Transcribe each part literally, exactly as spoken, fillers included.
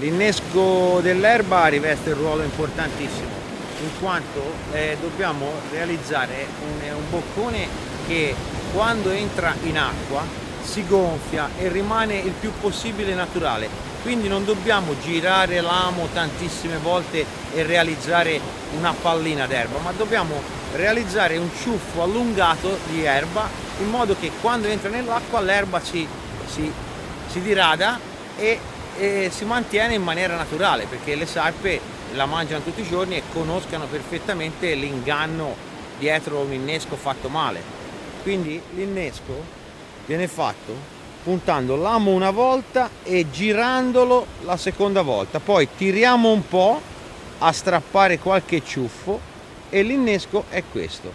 L'innesco dell'erba riveste un ruolo importantissimo, in quanto eh, dobbiamo realizzare un, un boccone che quando entra in acqua si gonfia e rimane il più possibile naturale, quindi non dobbiamo girare l'amo tantissime volte e realizzare una pallina d'erba, ma dobbiamo realizzare un ciuffo allungato di erba in modo che quando entra nell'acqua l'erba si, si, si dirada e e si mantiene in maniera naturale, perché le sarpe la mangiano tutti i giorni e conoscono perfettamente l'inganno dietro un innesco fatto male. Quindi l'innesco viene fatto puntando l'amo una volta e girandolo la seconda volta, poi tiriamo un po' a strappare qualche ciuffo e l'innesco è questo,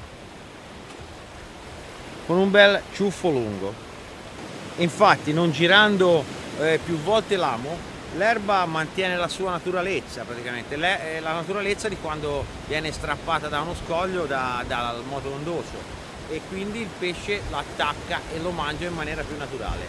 con un bel ciuffo lungo. Infatti non girando Eh, più volte l'amo, l'erba mantiene la sua naturalezza, praticamente Le, eh, la naturalezza di quando viene strappata da uno scoglio da, dal moto ondoso, e quindi il pesce l'attacca e lo mangia in maniera più naturale.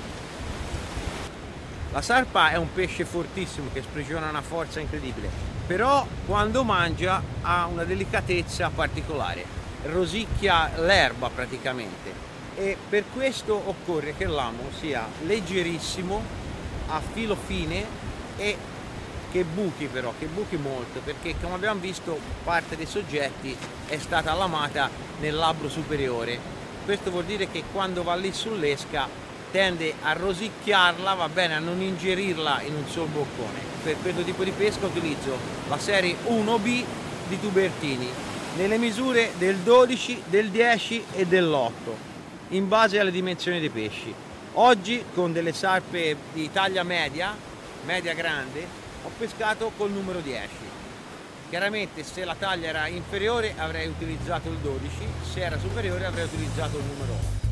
La sarpa è un pesce fortissimo che sprigiona una forza incredibile, però quando mangia ha una delicatezza particolare, rosicchia l'erba praticamente. E per questo occorre che l'amo sia leggerissimo, a filo fine e che buchi, però, che buchi molto, perché come abbiamo visto parte dei soggetti è stata lamata nel labbro superiore. Questo vuol dire che quando va lì sull'esca tende a rosicchiarla, va bene, a non ingerirla in un solo boccone. Per questo tipo di pesca utilizzo la serie uno B di tubertini nelle misure del dodici, del dieci e dell'otto. In base alle dimensioni dei pesci. Oggi con delle sarpe di taglia media, media grande, ho pescato col numero dieci. Chiaramente se la taglia era inferiore avrei utilizzato il dodici, se era superiore avrei utilizzato il numero otto.